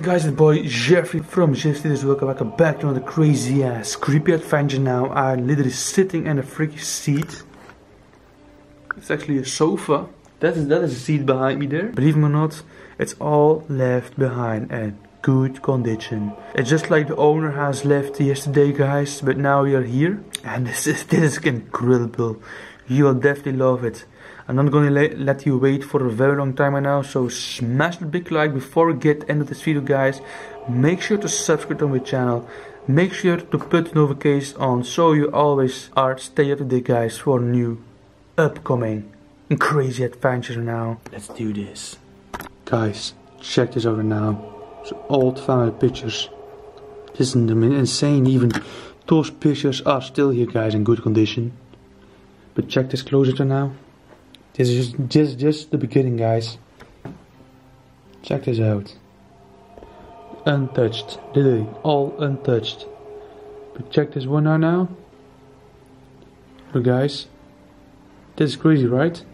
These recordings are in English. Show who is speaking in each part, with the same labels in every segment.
Speaker 1: up guys, it's boy Jeffrey from Jeffrey. Welcome back to another crazy ass creepy adventure. Now I'm literally sitting in a freaky seat. It's actually a sofa. That is a seat behind me there. Believe me or not, it's all left behind and good condition. It's just like the owner has left yesterday guys, but now we are here and this is incredible. You will definitely love it. I'm not gonna let you wait for a very long time right now, so smash the big like before we get into this video guys. Make sure to subscribe to my channel. Make sure to put notifications on so you always are stay up to date guys for new upcoming and crazy adventures now. Let's do this. Guys, check this out now. Some old family pictures. This is insane, even those pictures are still here guys in good condition. But check this closer now. This is just the beginning guys. Check this out. Untouched, literally all untouched. But check this one out now. Look guys, this is crazy right?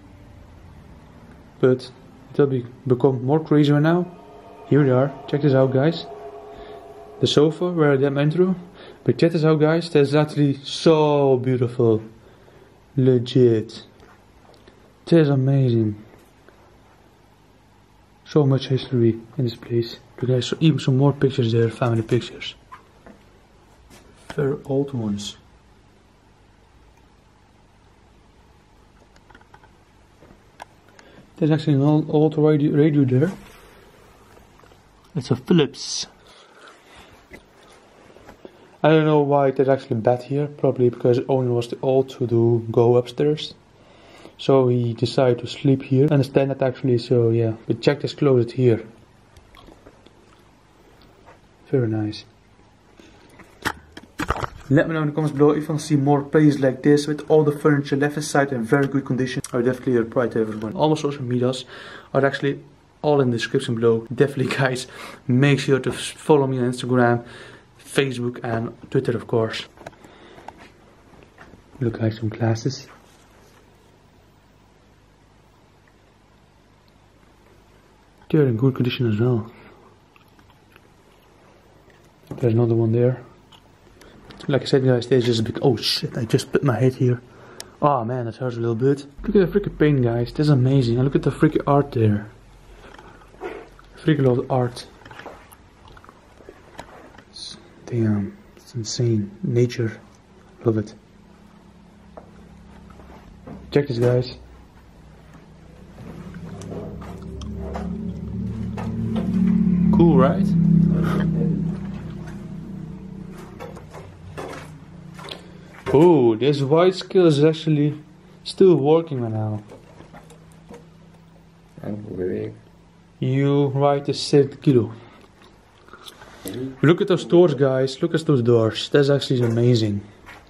Speaker 1: But it'll become more crazy right now. Here we are, check this out guys. The sofa where I did my intro. But check this out guys, that's actually so beautiful. Legit. This is amazing. So much history in this place. Look guys, even some more pictures there, family pictures. Very old ones. There's actually an old radio there. It's a Philips. I don't know why there's actually a bed here. Probably because the owner was too old to go upstairs. So he decided to sleep here. I understand that actually, so yeah. But check this closet here. Very nice. Let me know in the comments below if you want to see more places like this with all the furniture left inside in very good condition. I would definitely reply to everyone. All my social medias are actually all in the description below. Definitely guys, make sure to follow me on Instagram, Facebook and Twitter of course. Look guys, some glasses. They're in good condition as well. There's another one there. Like I said guys, there's just a big... Oh shit, I just put my head here. Oh man, that hurts a little bit. Look at the freaking paint guys, this is amazing. And look at the freaking art there. Freaking love the art. Damn, it's insane. Nature, love it. Check this guys. Cool, right? Oh, this white scale is actually still working right now. You write a 7 kilo. Look at those doors guys, look at those doors. That's actually amazing.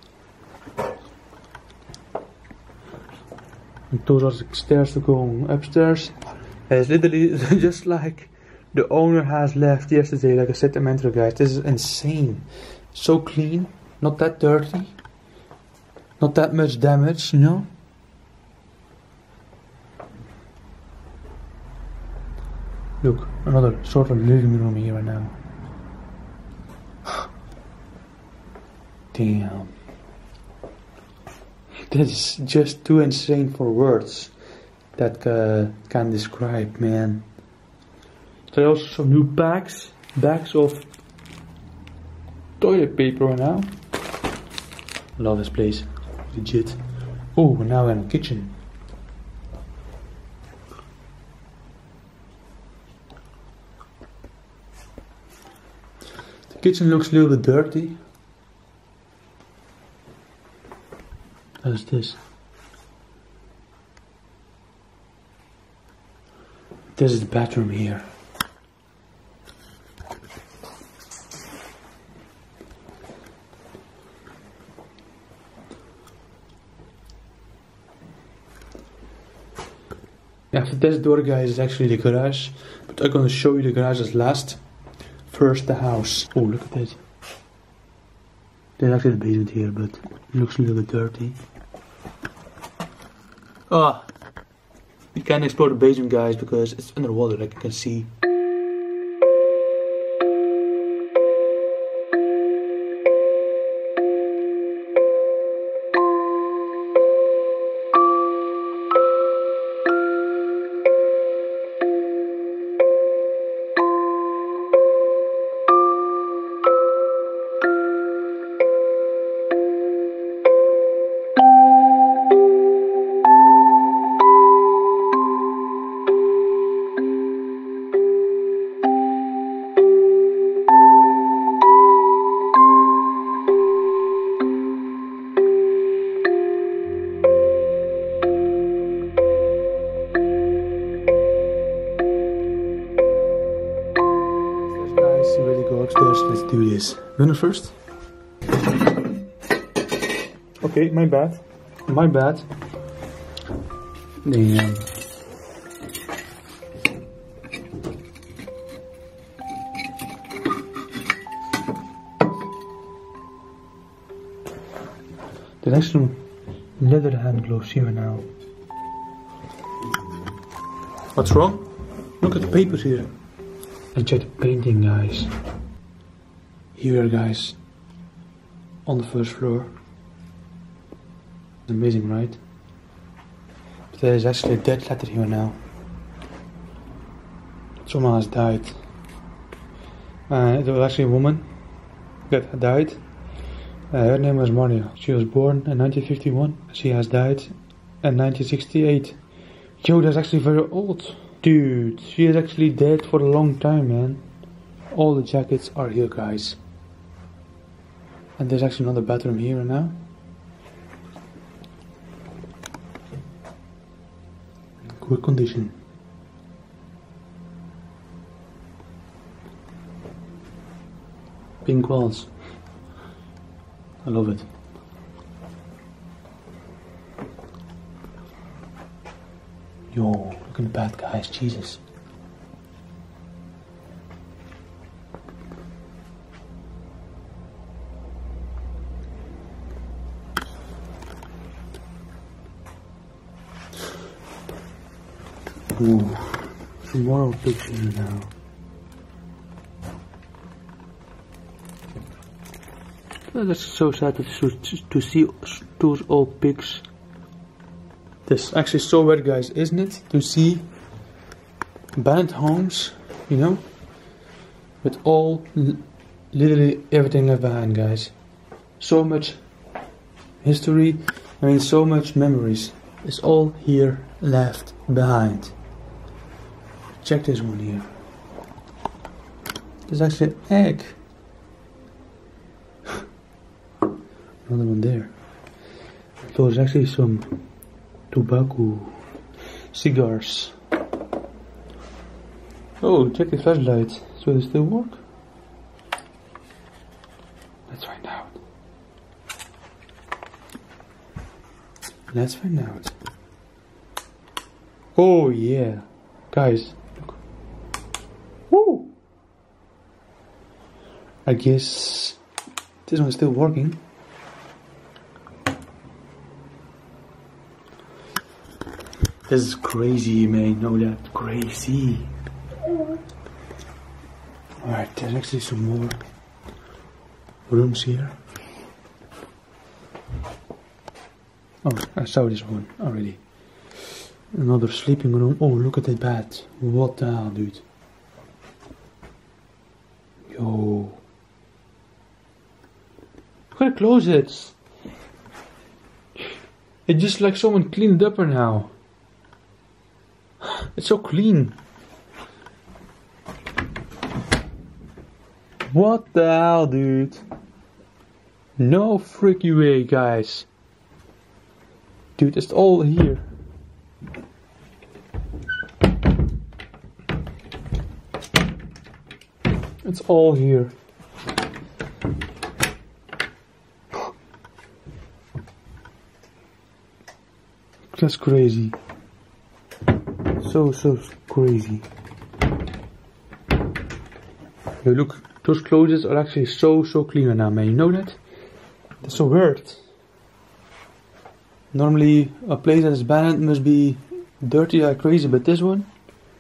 Speaker 1: And those are the stairs to go upstairs. It's literally just like the owner has left yesterday, like I said in my intro guys. This is insane. So clean, not that dirty. Not that much damage, you know? Look, another sort of living room here right now. Damn. That is just too insane for words that can describe, man. There are also some new bags of toilet paper right now. Love this place, legit. Oh, we're now in the kitchen. The kitchen looks a little bit dirty. What is this? This is the bathroom here. After this door guys is actually the garage, but I'm gonna show you the garage as last. First the house. Oh look at that. There's actually the basement here, but it looks a little bit dirty. Ah, you can't explore the basement guys because it's underwater like you can see. guys, let's do this. Winner first. Okay, my bad. My bad. Damn. There's actually leather hand gloves here now. What's wrong? Look at the papers here. And check the painting, guys. Here, guys. On the first floor. It's amazing, right? But there is actually a dead letter here now. Someone has died. It was actually a woman that died. Her name was Maria. She was born in 1951. She has died in 1968. Yo, that's actually very old. Dude, she is actually dead for a long time, man. All the jackets are here, guys. And there's actually another bathroom here now. Good condition. Pink walls. I love it. Yo, look at the bad guys, Jesus. Ooh, some more pictures now. Oh, that's so sad to see those old pigs. This is actually so weird, guys, isn't it? To see abandoned homes, you know, with all literally everything left behind, guys. So much history, I mean, so much memories. It's all here left behind. Check this one here. There's actually an egg. Another one there. There's actually some tobacco, cigars. Oh, check the flashlight. So they still work? Let's find out. Let's find out. Oh yeah, guys. Look. Woo! I guess this one's still working. This is crazy, man. No, that crazy. Alright, there's actually some more rooms here. Oh, I saw this one already. Another sleeping room. Oh, look at that bed. What the hell, dude? Yo. Look at the closets. It's just like someone cleaned up right now. It's so clean. What the hell, dude? No freaky way, guys. Dude, it's all here. It's all here. That's crazy. So crazy. Hey, look, those clothes are actually so clean now, man. You know that? That's so weird. Normally, a place that is abandoned must be dirty like crazy, but this one,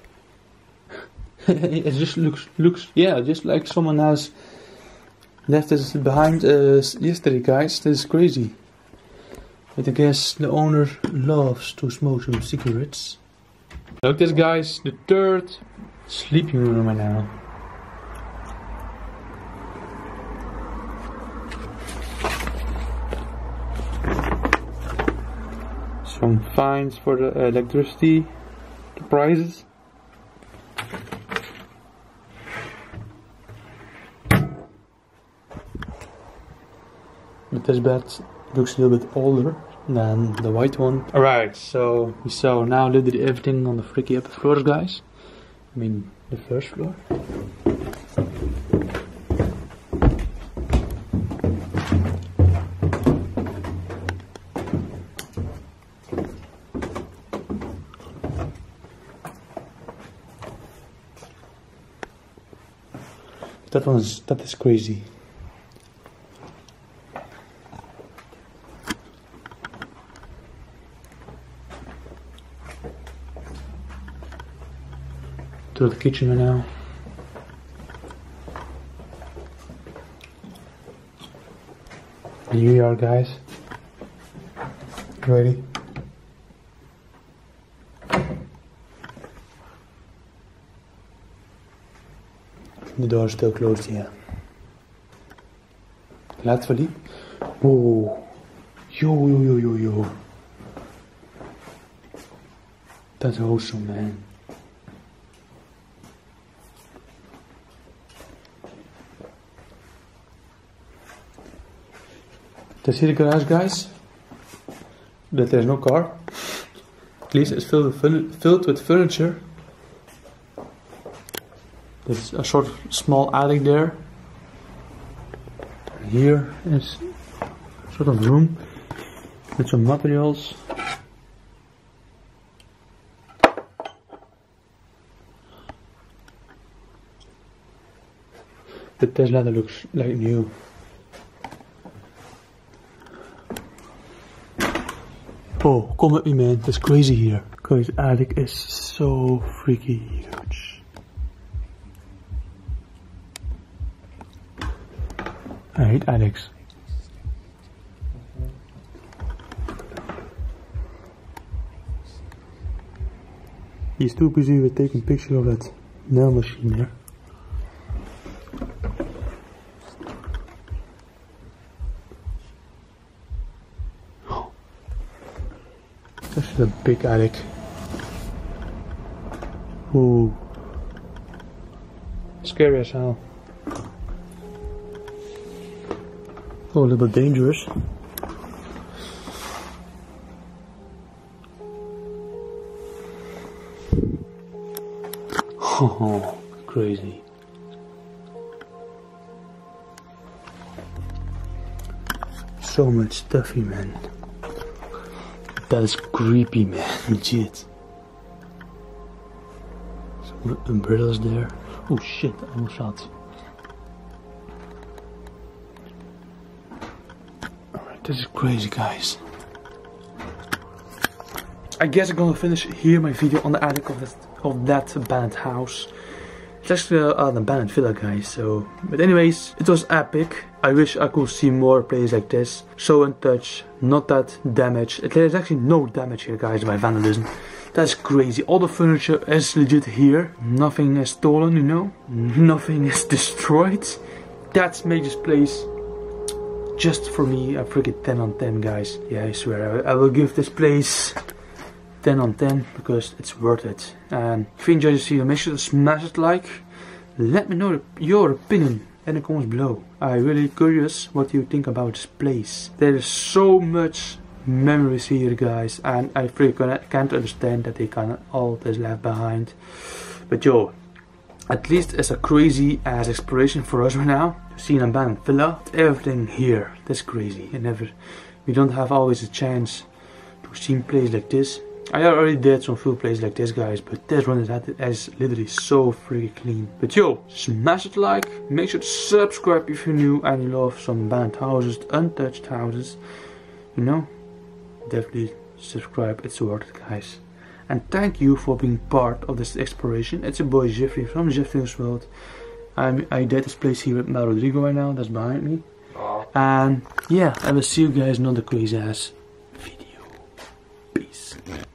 Speaker 1: it just looks, yeah, just like someone else left this behind yesterday, guys. This is crazy. But I guess the owner loves to smoke some cigarettes. Look, this, guys, the third sleeping room right now. Some fines for the electricity, the prices. But this bed looks a little bit older than the white one. Alright, so we saw now literally everything on the freaky upper floors, guys. I mean, the first floor. that is crazy. To the kitchen right now. And here you are, guys. Ready? The door is still closed here. Laten we die. Wow. Yo. That's awesome, man. That's here the garage, guys. That there's no car. At least it's filled with furniture. There's a sort of small attic there. Here is a sort of room with some materials. The Tesla that looks like new. Oh, come with me, man. That's crazy here. Because the attic is so freaky huge. I hate attics. He's too busy with taking pictures of that nail machine there. This is a big attic. Ooh. Scary as hell. Oh, a little bit dangerous. Oh, crazy. So much stuffy, man. That is creepy, man. Legit. Some umbrellas there. Oh shit, I almost shot. Alright, this is crazy, guys. I guess I'm gonna finish here my video on the attic of that abandoned house. It's actually an abandoned villa, guys, so... But anyways, it was epic. I wish I could see more places like this. So untouched, not that damaged. There's actually no damage here, guys, by vandalism. That's crazy. All the furniture is legit here. Nothing is stolen, you know. Nothing is destroyed. That's made this place, just for me, a freaking 10 on 10, guys. Yeah, I swear, I will give this place 10 on 10 because it's worth it. And if you enjoyed this video, make sure to smash it like. Let me know your opinion in the comments below. I'm really curious what you think about this place. There is so much memories here, guys, and I really can't understand that they can't all this left behind. But yo, at least it's a crazy ass exploration for us right now. See an abandoned villa, everything here. That's crazy. We don't have always a chance to see a place like this. I already did some full plays like this, guys, but this one is literally so freaking clean. But yo, smash it like, make sure to subscribe if you're new and you love some abandoned houses, untouched houses. You know, definitely subscribe, it's worth it, guys. And thank you for being part of this exploration. It's your boy Jeffrey from Jeffrey's World. I did this place here with Mel Rodrigo right now, that's behind me. And yeah, I will see you guys in another crazy ass video. Peace.